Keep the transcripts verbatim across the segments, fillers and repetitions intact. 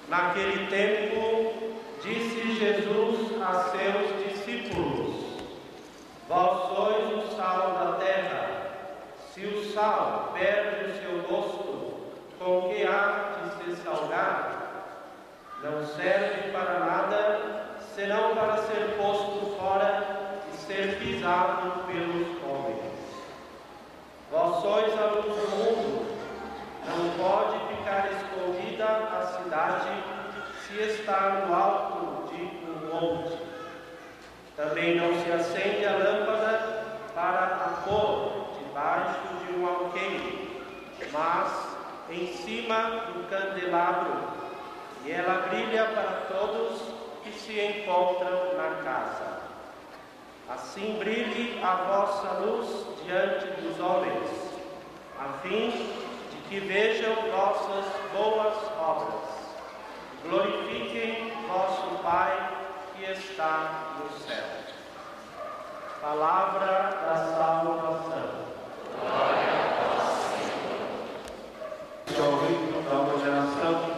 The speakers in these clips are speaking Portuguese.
Naquele tempo, disse Jesus a seus discípulos: Vós sois o sal da terra. Se o sal perde o seu gosto, com que há de se salgar? Não serve para nada, senão para ser posto fora e ser pisado pelos homens. Vós sois a luz do mundo. Não pode ficar escondida a cidade se está no alto de um monte. Também não se acende a lâmpada para a pôr debaixo de um alqueire, mas em cima do candelabro, e ela brilha para todos que se encontram na casa. Assim brilhe a vossa luz diante dos homens, a fim de que vejam vossas boas obras. Glorifiquem vosso Pai que está no céu. Palavra da salvação. Glória a vós, Senhor. Ao rito da ordenação,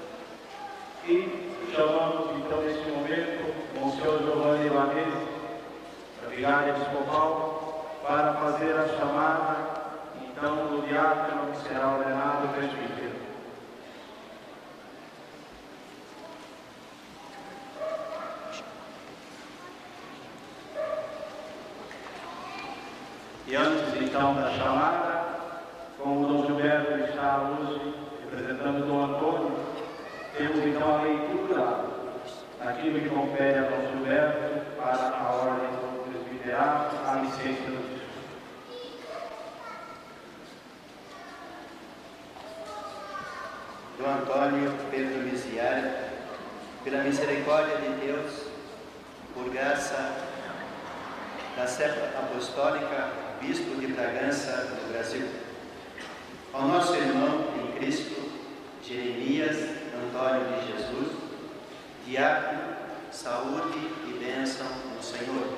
e chamamos então neste momento o Monsenhor Giovanni Ibanez, da Vigária Episcopal, para fazer a chamada então do diácono que será ordenado presbítero. E antes então da chamada, como o Dom Gilberto está hoje representando o Dom Antônio, temos então a leitura daquilo que compete a Dom Gilberto para a ordem do presbiterato, a licença do bispo. Dom Antônio Pedro Miziari, pela misericórdia de Deus, por graça da Sé Apostólica, Bispo de Bragança do Brasil, ao nosso irmão em Cristo, Jeremias Antônio de Jesus, diácono, saúde e bênção no Senhor.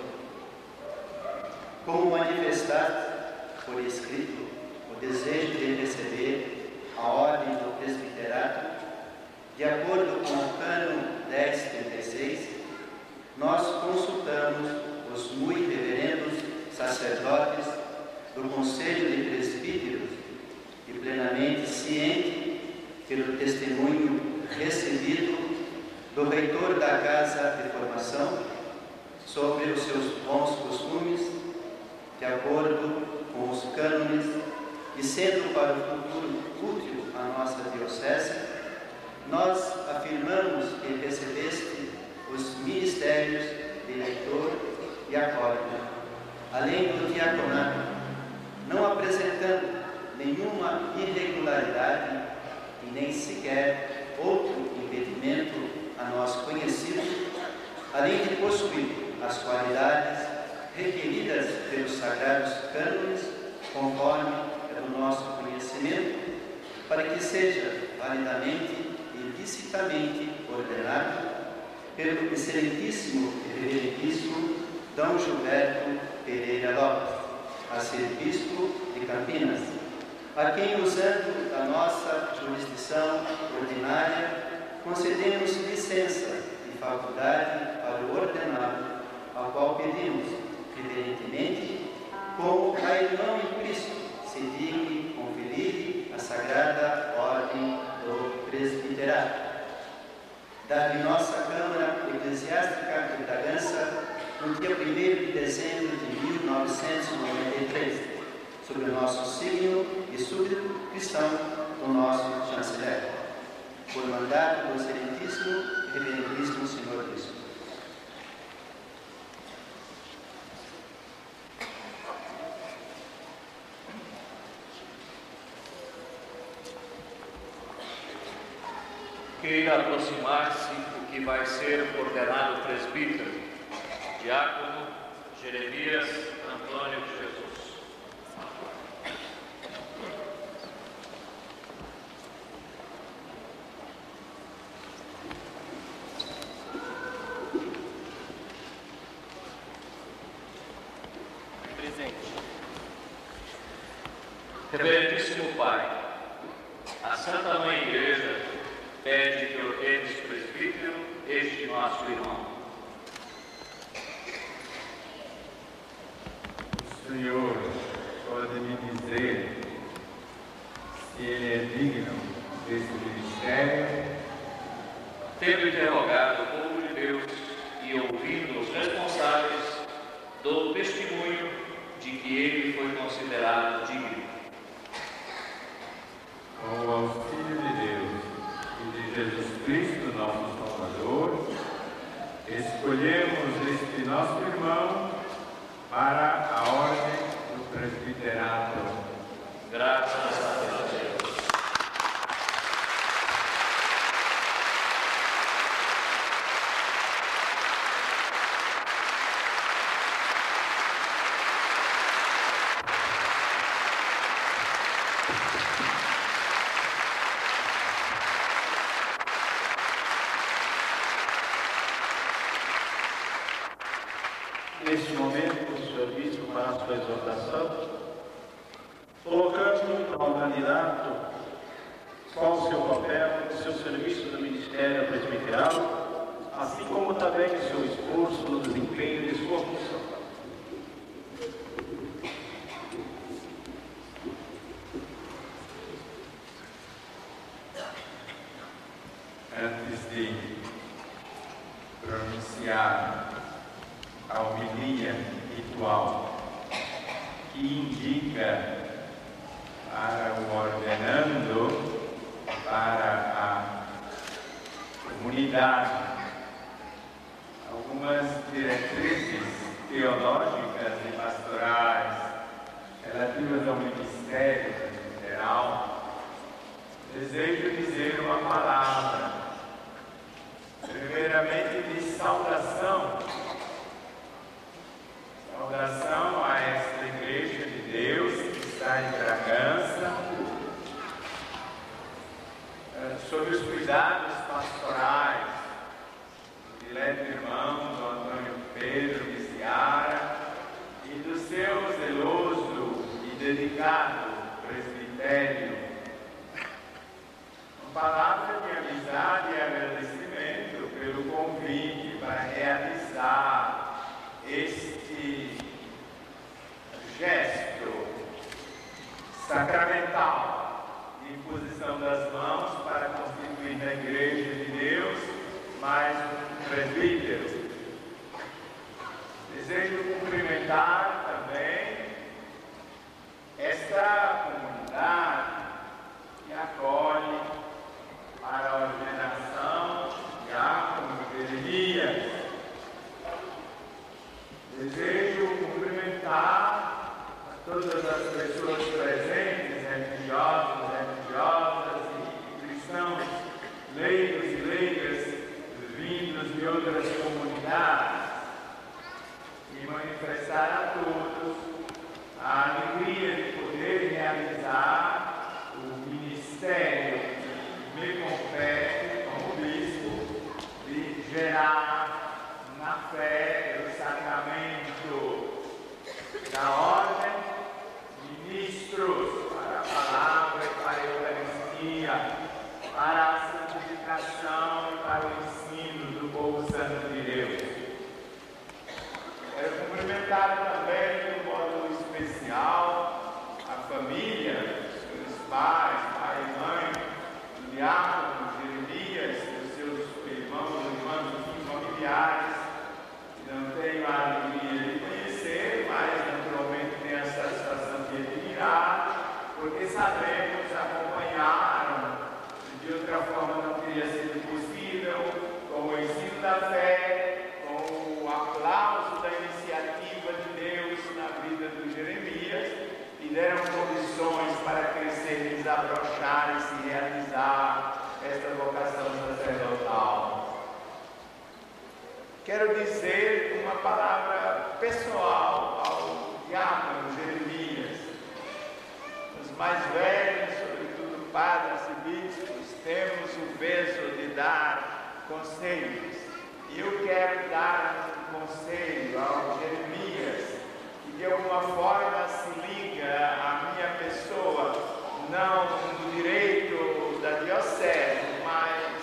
Como manifestar por escrito o desejo de receber a ordem do presbiterato, de acordo com o Cânon dez trinta e seis, nós consultamos os muito reverendos sacerdotes do Conselho de Presbíteros e plenamente ciente pelo testemunho recebido do reitor da Casa de Formação sobre os seus bons costumes, de acordo com os cânones, e sendo para o futuro útil à nossa diocese, nós afirmamos que recebeste os ministérios de leitor e acólito, além do diaconato, não apresentando nenhuma irregularidade e nem sequer outro impedimento a nós conhecido, além de possuir as qualidades requeridas pelos sagrados cânones, conforme é do nosso conhecimento, para que seja validamente e licitamente ordenado pelo excelentíssimo e reverentíssimo Dom Gilberto Pereira Lopes, a ser bispo de Campinas, a quem, usando da nossa jurisdição ordinária, concedemos licença e faculdade para o ordenado, ao qual pedimos, reverentemente, como a irmã em Cristo se digne conferir a sagrada ordem do presbiterato. Da nossa Câmara Eclesiástica de Bragança, no dia primeiro de dezembro de mil novecentos e noventa e três, sob o nosso signo e súbdito cristão do nosso chanceler, por mandato do excelentíssimo e reverentíssimo Senhor Bispo. Queira aproximar-se o que vai ser ordenado presbítero, diácono Jeremias Antônio de Jesus. Presente. Reverendíssimo Pai, a Santa Mãe Igreja pede que ordenes presbítero este nosso irmão. O Senhor pode me dizer se ele é digno desse ministério? Tendo interrogado o povo de Deus e ouvindo os responsáveis, dou testemunho de que ele foi considerado digno. Com o auxílio de Deus e de Jesus Cristo, nosso Salvador, escolhemos este nosso irmão para a ordem do presbiterato. Graças a Deus. Neste momento, o senhor bispo fará sua exortação, colocando ao candidato qual o seu papel, o seu serviço no ministério presbiteral, assim como também o seu esforço no desempenho de sua função. Antes de pronunciar a homilia ritual que indica para o ordenando, para a comunidade, algumas diretrizes teológicas e pastorais relativas ao ministério presbiteral, desejo dizer uma palavra, primeiramente de saudação. Saudação a esta Igreja de Deus que está em Bragança, sob os cuidados pastorais do dileto irmão do Antônio Pedro de Seara e do seu zeloso e dedicado presbitério. Uma palavra de amizade e agradecimento pelo convite para realizar este gesto sacramental de imposição das mãos para constituir na Igreja de Deus mais um presbítero. Desejo cumprimentar também esta comunidade que acolhe para a ordenação diácono Jeremias. Desejo cumprimentar a todas as pessoas presentes, religiosos, religiosas e cristãos, leigos e leigas, vindos de outras comunidades, e manifestar a todos a alegria de poder realizar o ministério que me compete como bispo de gerar na fé o sacramento da ordem, ministros para a palavra e para a Eucaristia, para a santificação e para o ensino do povo santo de Deus. Quero cumprimentar também, de um modo especial, a família, os pais, pai e mãe, do diácono Jeremias, os seus irmãos e irmãs, enfim, familiares, que não tenho a alegria de conhecer, mas naturalmente tenho a satisfação de admirar, porque sabemos, acompanharam, de outra forma não teria sido possível, com o ensino da fé, com o aplauso da iniciativa de Deus na vida do Jeremias, e deram condições para crescer, desabrochar e se realizar esta vocação sacerdotal. Quero dizer uma palavra pessoal ao diácono Jeremias. Os mais velhos, sobretudo padres e bispos, temos o peso de dar conselhos. E eu quero dar um conselho ao Jeremias, que de alguma forma se liga à minha pessoa, não do direito da diocese, mas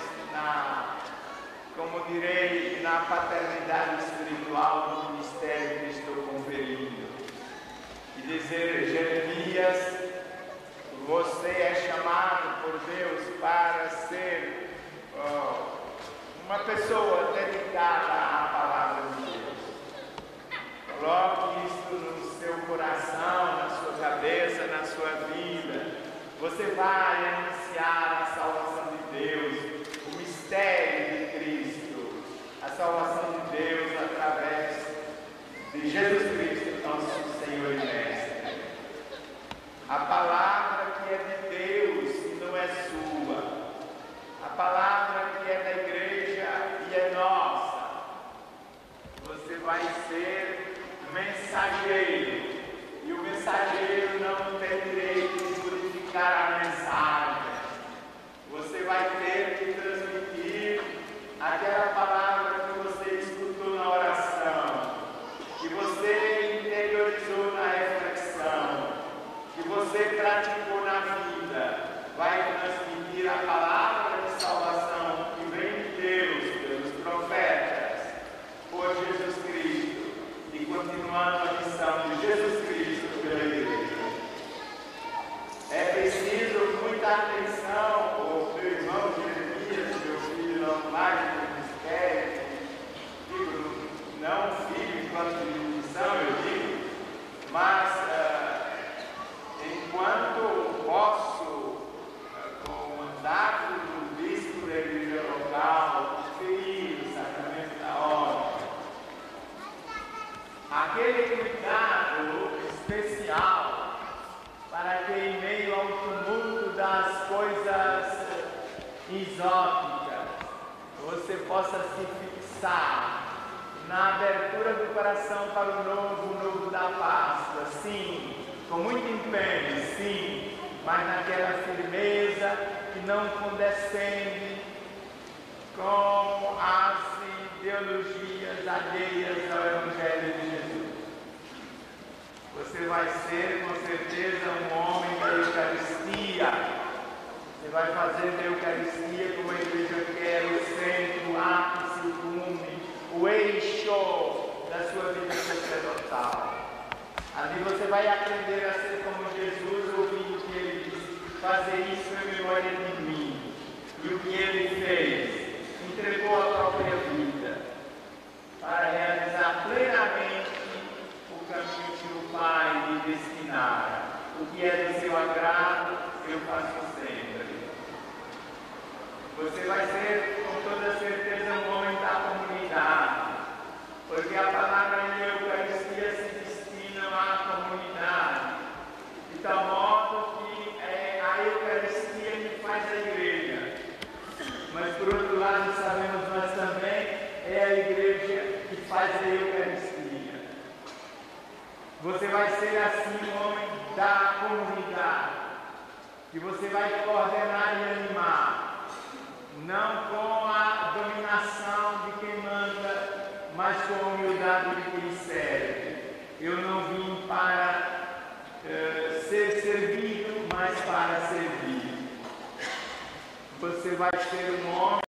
sua vida. Você vai anunciar a salvação de Deus, o mistério de Cristo, a salvação de Deus através de Jesus Cristo, nosso Senhor e Mestre. A palavra que é de Deus e não é sua. A palavra que é da igreja e é nossa. Você vai ser mensageiro. E o mensageiro não tem direito de modificar a mensagem. Você vai ter que transmitir aquela palavra que você escutou na oração, que você interiorizou na reflexão, que você praticou na vida. Vai transmitir a palavra de salvação que vem de Deus, pelos profetas, por Jesus Cristo, e continuando a missão de Jesus Cristo pela igreja. É preciso muita atenção, o meu irmão Jeremias, meu filho não mais do mistério, digo, não filho enquanto de missão, eu digo, mas uh, enquanto posso, uh, com o mandato do bispo da igreja local, ferir o sacramento da ordem, aquele cuidado especial para que em meio ao tumulto das coisas exóticas você possa se fixar na abertura do coração para o novo, o novo da Páscoa, sim, com muito empenho, sim, mas naquela firmeza que não condescende com as ideologias alheias ao Evangelho de Jesus. Você vai ser, com certeza, um homem da Eucaristia. Você vai fazer da Eucaristia como a igreja quer, o centro, o ápice, o cume, o eixo da sua vida sacerdotal. Ali você vai aprender a ser como Jesus, ouvindo que ele disse: fazer isso em memória de mim. E o que ele fez? Entregou a própria vida para realizar plenamente o caminho que o Pai lhe destinara. O que é do seu agrado, eu faço sempre. Você vai ser, com toda certeza, um homem da comunidade, porque a palavra e a Eucaristia se destinam à comunidade, de tal modo que é a Eucaristia que faz a igreja. Mas, por outro lado, sabemos nós também, é a igreja que faz a Eucaristia. Você vai ser assim um homem da comunidade, que você vai coordenar e animar, não com a dominação de quem manda, mas com a humildade de quem serve. Eu não vim para uh, ser servido, mas para servir. Você vai ser um homem